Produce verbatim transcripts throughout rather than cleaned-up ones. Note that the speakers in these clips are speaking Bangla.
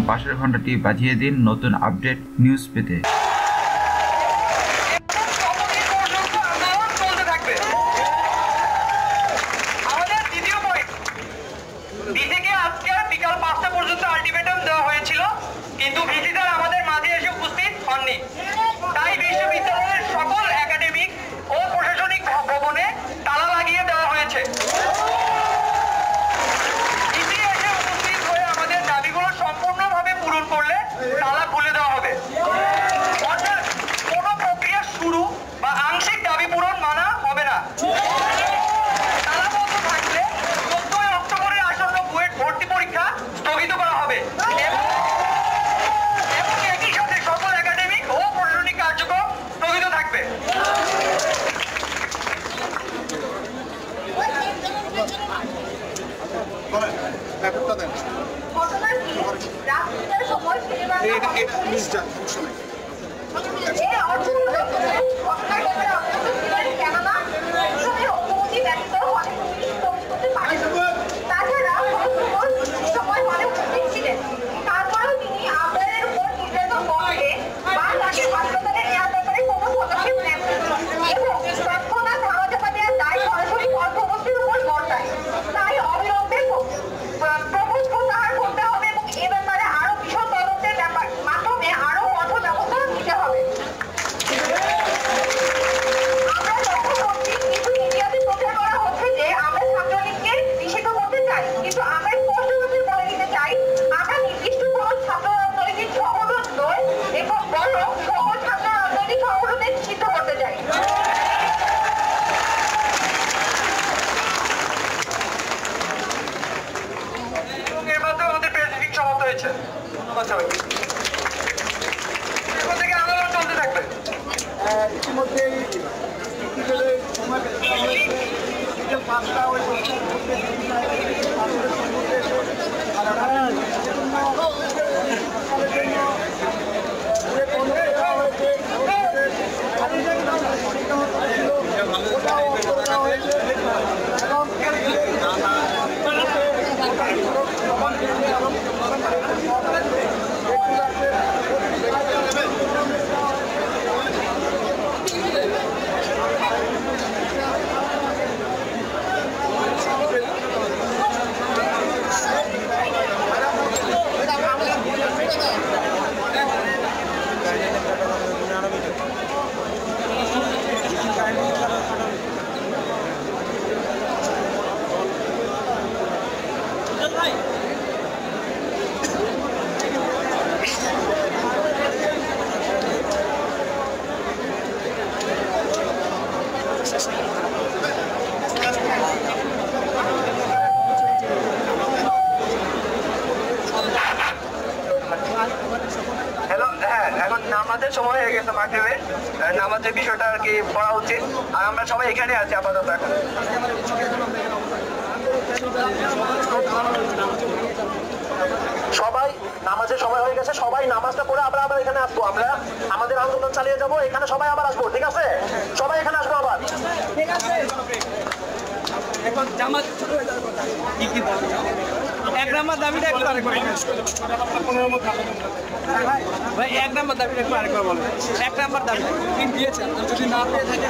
পাশের ঘন্টাটি বাজিয়ে দিন নতুন আপডেট নিউজ পেতে। কিন্তু ভিজিটার আমাদের মাঝে এসে উপস্থিত হননি, তাই বিশ্ববিদ্যালয়ের সকল একাডেমিক ও প্রশাসনিক ভবনে তালা লাগিয়ে দেওয়া হয়েছে। ভিসি এসে উপস্থিত হয়ে আমাদের দাবিগুলো সম্পূর্ণভাবে পূরণ করলে তালা খুলে দেওয়া হবে। অর্থাৎ কোনো প্রক্রিয়া শুরু বা আংশিক দাবি পূরণ মানা হবে না। তালাবদ্ধ থাকলে চোদ্দই অক্টোবরের আসন্ন বুয়েট ভর্তি পরীক্ষা স্থগিত করা হবে। আন্দোলন চলতে থাকবে। ইতিমধ্যে নামাজের সময় হয়ে গেছে, মাগরিবের নামাজের বিষয়টা আর কি পড়া উচিত। আর আমরা সবাই এখানে আছি আপাতত। এখন সবাই নামাজের সময় হয়ে গেছে, সবাই নামাজটা পড়ে আবার আবার এখানে আসবো। আমরা আমাদের আন্দোলন চালিয়ে যাবো, এখানে সবাই আবার আসবো। ঠিক আছে, সবাই এখানে আসবো আবার। ঠিক আছে। এখন জামাত কি কি এক নম্বর দাবিটা একটু আরেকবার ভাই, এক নম্বর দাবিটা একটু আরেকবার বলেন। এক নম্বর দাবি দিয়েছেন, যদি না পেয়ে থাকে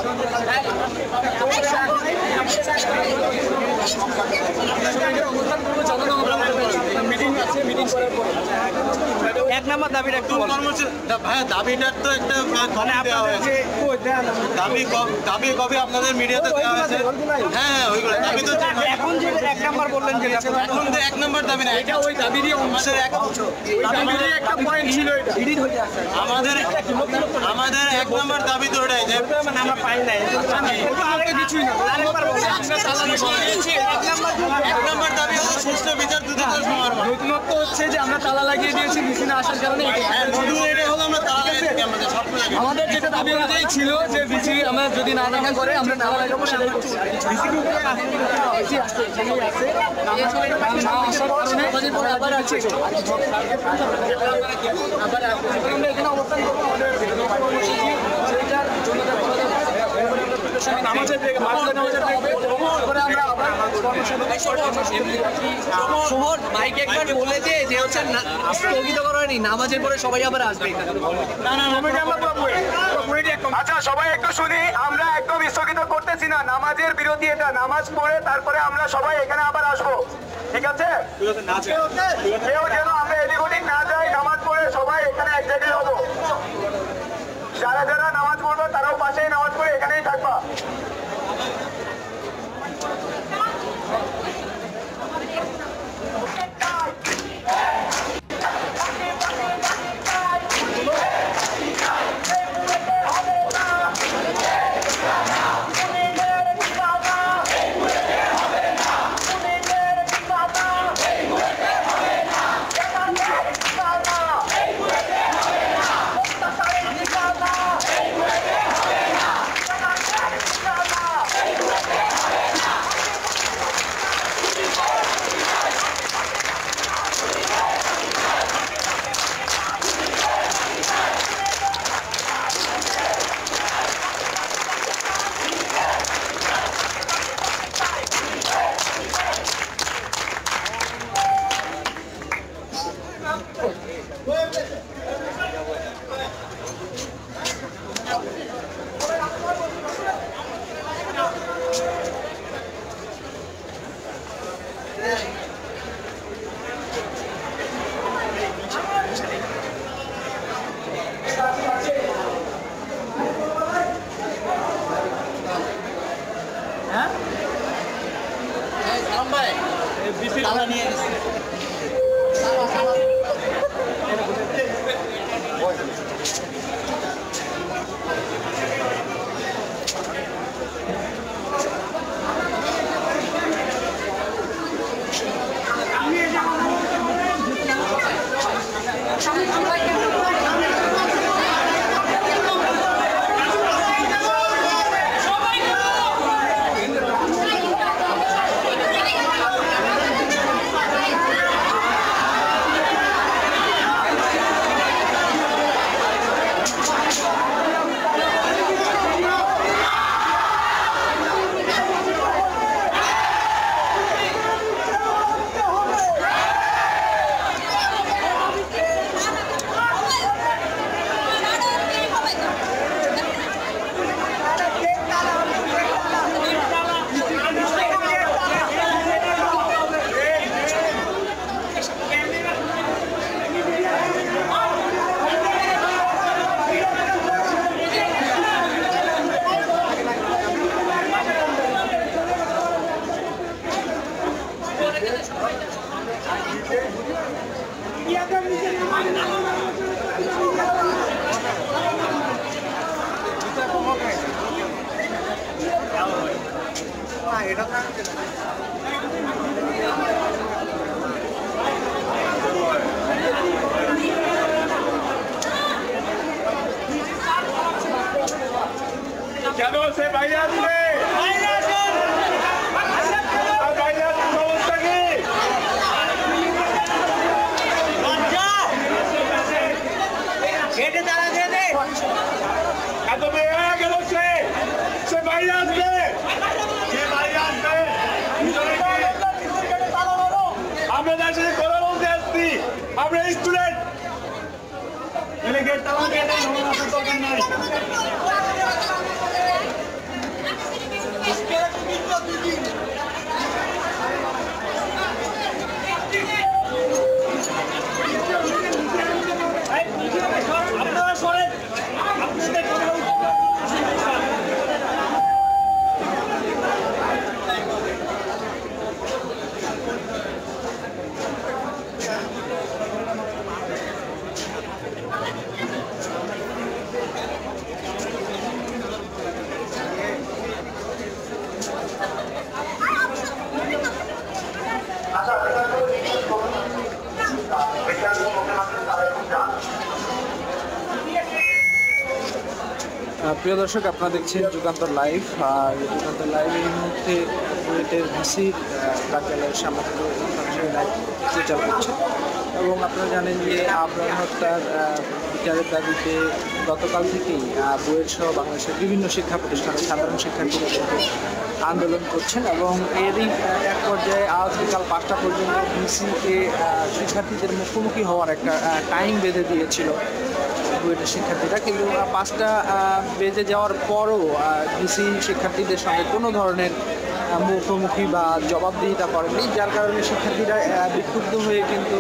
মিটিং আছে, মিটিং করার পর এক নম্বর দাবিটা একটু ভাইয়া দাবিটার তো একটা দাবি দাবি কবে আপনাদের মিডিয়াতে দেওয়া হয়েছে? হ্যাঁ হ্যাঁ ওইগুলো দাবি তো এখন যে এক নম্বর বললেন যে এখন তো এক নম্বর দাবি না, এটা ওই দাবিরই অংশের এক অংশ। একটা পয়েন্ট ছিল আমাদের আমাদের এক নম্বর দাবি তো ওটাই যে আমরা পাই নাই কিছুই না। এক নম্বর দাবি হলো সুষ্ঠু বিচার দ্রুত সমাধান। নতুনত্ব হচ্ছে যে আমরা তালা লাগিয়ে দিয়েছি ভিসি না আসার কারণে। নতুন এটা হলো আমরা তালা লাগিয়ে আমাদের সব আমাদের যেটা দাবি অনুযায়ী ছিল যে ভিসি আমরা যদি না দেখা করে আমরা তালা লাগাবো, সেটাই করছি। ভিসির উপরে ভিসি আসছে, সেটাই আছে। না আসার কারণে আবার আছে, আবার আমরা এখানে অবস্থান করবো। আমাদের সেইটার জন্য নামাজের নামাজের পরে আমরা আবার কর্মসূচি শোভন মাইক একবার বলেছে যে হচ্ছে স্থগিত করা হয়নি, নামাজের পরে সবাই আবার আসবে। আচ্ছা সবাই একটু শুনি, আমরা একদম স্থগিত করতেছি না, নামাজের বিরতি এটা, নামাজ পড়ে তারপরে আমরা সবাই এখানে আবার আসবো, ঠিক আছে? কেউ যেন আমরা এদিক ওদিক না যাই, নামাজ পড়ে সবাই এখানে এক জায়গায় হবো। যারা যারা নামাজ পড়বো তারাও পাশেই নামাজ পড়ে এখানেই থাকবা। কেন সে বাইরে আসবে? বাইরে আসবে সমস্যা কি? এত মেয়ে হয়ে গেল সে সে বাইরে আসবে, সে বাইরে আসবে। আমরা তার সাথে কথা বলতে আসছি, আমরা স্টুডেন্ট। গেট তালা দিয়ে দরকার নাই। আপনারা সরেন, আপনাদের কথা প্রিয় দর্শক, আপনারা দেখছেন যুগান্তর লাইভ। আর যুগান্তর লাইভ এই মুহূর্তে বুয়েটের ভিসির কার্যালয়ের সামনে লাইভ প্রচার করছে এবং আপনারা জানেন যে আবরার হত্যার বিচারের দাবিতে গতকাল থেকেই বুয়েট সহ বাংলাদেশের বিভিন্ন শিক্ষা প্রতিষ্ঠানের সাধারণ শিক্ষার্থীরা কিন্তু আন্দোলন করছেন এবং এরই এক পর্যায়ে আজ বিকাল পাঁচটা পর্যন্ত ভিসিকে শিক্ষার্থীদের মুখোমুখি হওয়ার একটা টাইম বেঁধে দিয়েছিল বুয়েটের শিক্ষার্থীরা, কিন্তু পাঁচটা বেজে যাওয়ার পরও ভিসি শিক্ষার্থীদের সঙ্গে কোনো ধরনের মুখোমুখি বা জবাবদিহিতা করেনি, যার কারণে শিক্ষার্থীরা বিক্ষুব্ধ হয়ে কিন্তু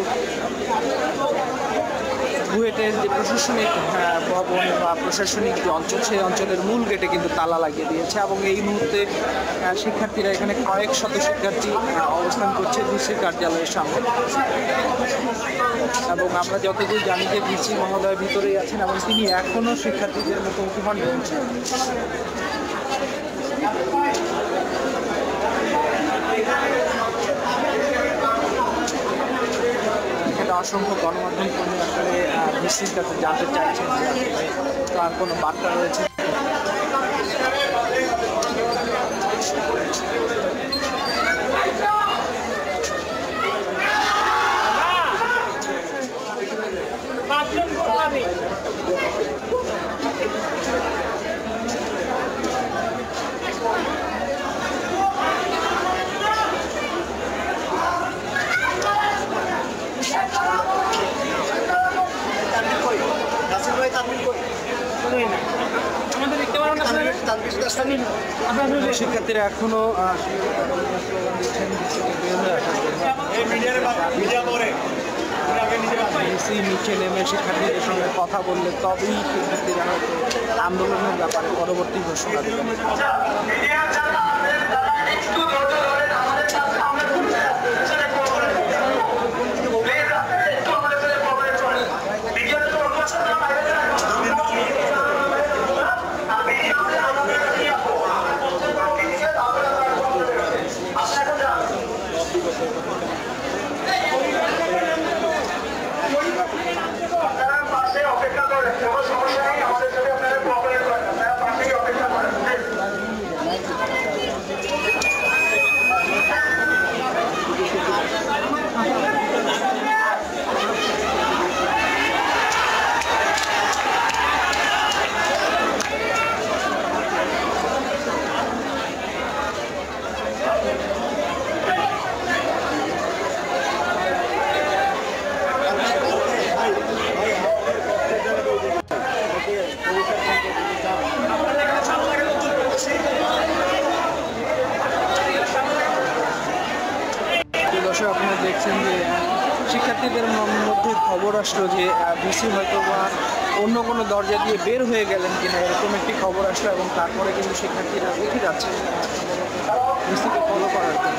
বুয়েটের যে প্রশাসনিক ভবন বা প্রশাসনিক যে অঞ্চল সেই অঞ্চলের মূল গেটে কিন্তু তালা লাগিয়ে দিয়েছে এবং এই মুহূর্তে শিক্ষার্থীরা এখানে কয়েক শত শিক্ষার্থী অবস্থান করছে ভিসি কার্যালয়ের সামনে। এবং আমরা যতদূর জানি যে ভিসি মহোদয় ভিতরেই আছেন এবং তিনি এখনও শিক্ষার্থীদের মুখোমুখি হন। অসংখ্য গণমাধ্যম কর্মী আসলে ভিসির কাছে জানতে চাইছেন তার কোনো বার্তা রয়েছে। শিক্ষার্থীরা এখনো নিচে নেমে শিক্ষার্থীদের সঙ্গে কথা বললে তবেই শিক্ষার্থীরা হয়তো আন্দোলনের ব্যাপারে পরবর্তী ঘোষণা দেবেন। আপনারা দেখছেন যে শিক্ষার্থীদের মধ্যে খবর আসলো যে ভিসি হয়তো বা অন্য কোনো দরজা দিয়ে বের হয়ে গেলেন কিনা, এরকম একটি খবর আসলো এবং তারপরে কিন্তু শিক্ষার্থীরা উঠে যাচ্ছে ভিসিকে ফলো করার জন্য।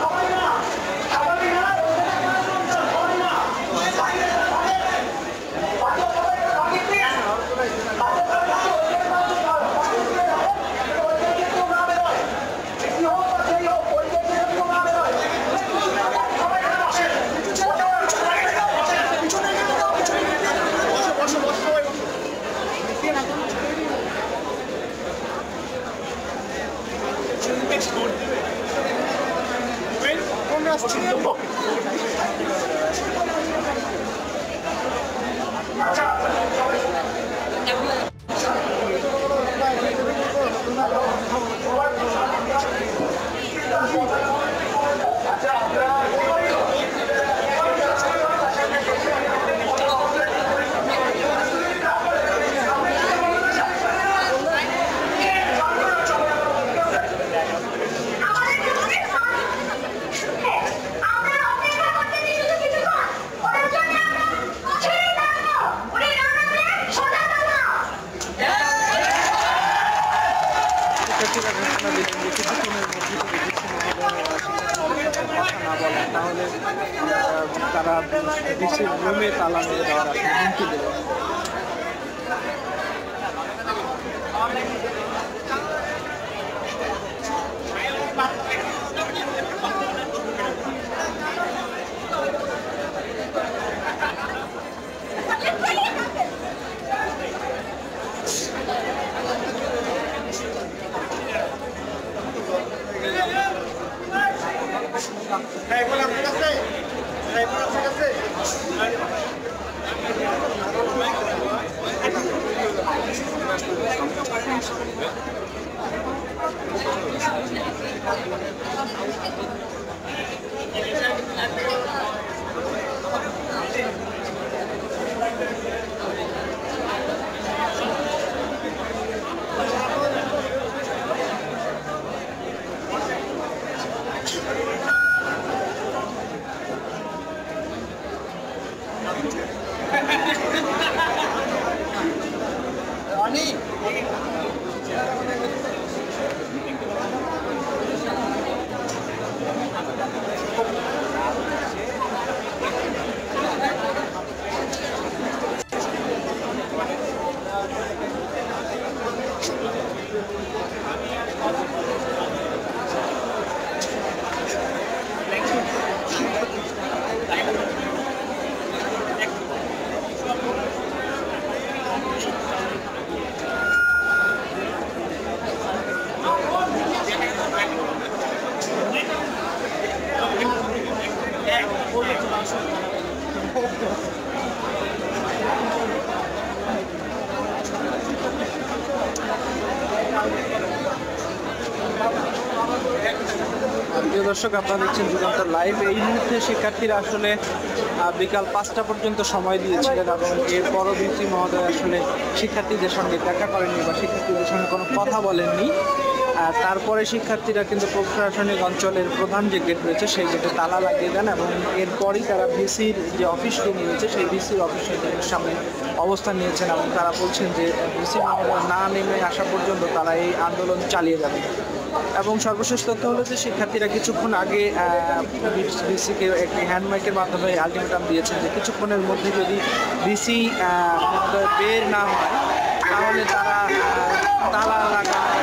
তাহলে তারা দেশের রুমে তালা মেরে দেওয়ার হুমকি দেবে। প্রিয় দর্শক, আপনারা দেখছেন যুগান্তর লাইভ। এই মুহূর্তে শিক্ষার্থীরা আসলে বিকাল পাঁচটা পর্যন্ত সময় দিয়েছিলেন এবং এরপরও ভিসি মহোদয় আসলে শিক্ষার্থীদের সঙ্গে দেখা করেননি বা শিক্ষার্থীদের সঙ্গে কোনো কথা বলেননি। তারপরে শিক্ষার্থীরা কিন্তু প্রশাসনিক অঞ্চলের প্রধান যে গেট রয়েছে সেই গেটে তালা লাগিয়ে দেন এবং এরপরই তারা ভিসির যে অফিস রুম রয়েছে সেই ভিসির অফিসের সামনে অবস্থান নিয়েছেন এবং তারা বলছেন যে ভিসি মহোদয় না নেমে আসা পর্যন্ত তারা এই আন্দোলন চালিয়ে যাবেন। এবং সর্বশেষ তথ্য হলো যে শিক্ষার্থীরা কিছুক্ষণ আগে ভিসিকে একটি হ্যান্ড মাইকের মাধ্যমে আলটিমেটাম দিয়েছেন যে কিছুক্ষণের মধ্যে যদি ভিসি মহোদয় বের না হয় তাহলে তারা তালা লাগানো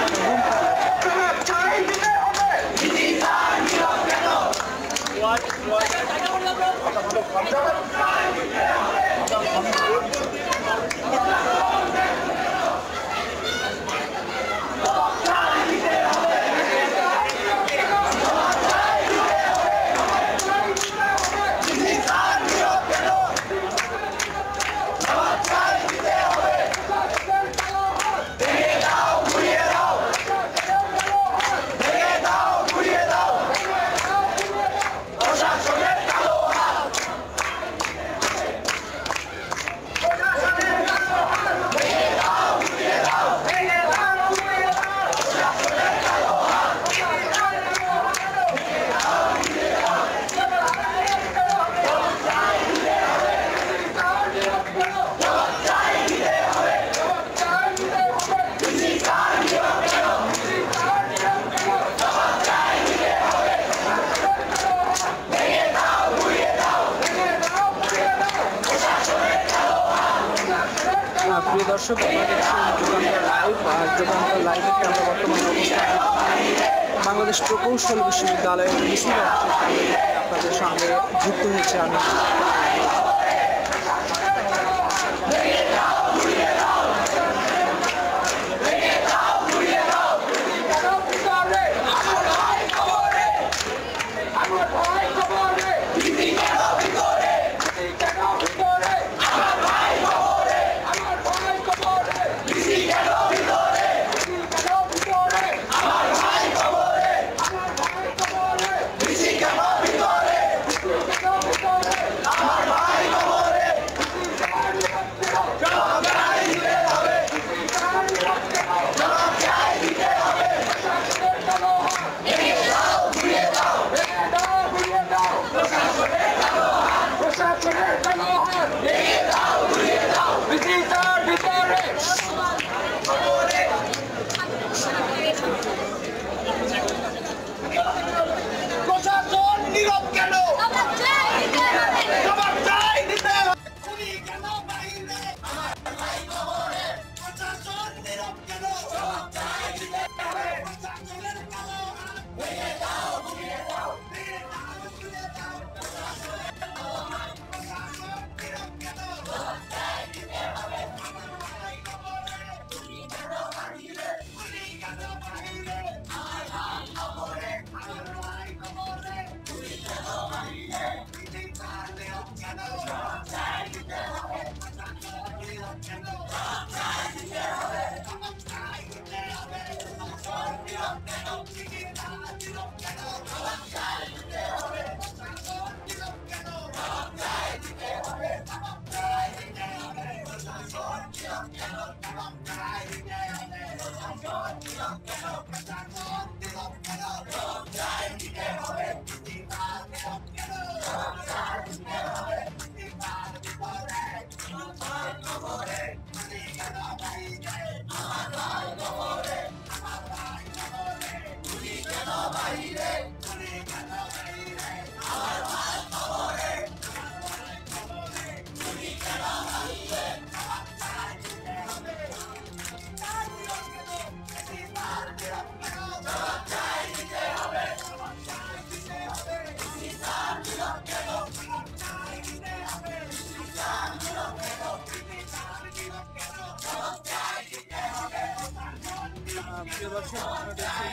প্রিয় দর্শক, যুগান্তর লাইভে আমরা বর্তমানে অবস্থান বাংলাদেশ প্রকৌশল বিশ্ববিদ্যালয়ের ভিসি আপনাদের সঙ্গে যুক্ত হয়েছে আমি। আমার প্রিয় দর্শক, আপনারা দেখছেন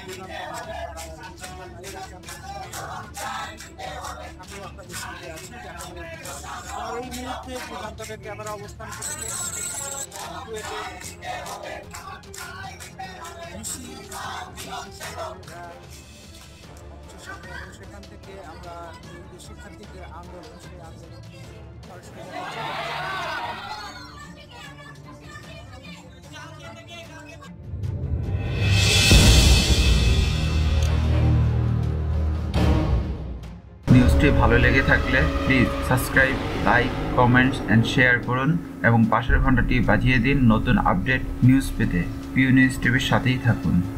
আমি আপনাদের সঙ্গে আছি। আর এই মুহূর্তে যুগান্তরের ক্যামেরা অবস্থান করছে সেখান থেকে আমরা শিক্ষার্থীদের আন্দোলন সেই আন্দোলন সরাসরি নিউজটি ভালো লেগে থাকলে please subscribe, like, comments and share করুন এবং পাশের ঘন্টাটি বাজিয়ে দিন নতুন আপডেট নিউজ পেতে। পিউ নিউজ টিভির সাথেই থাকুন।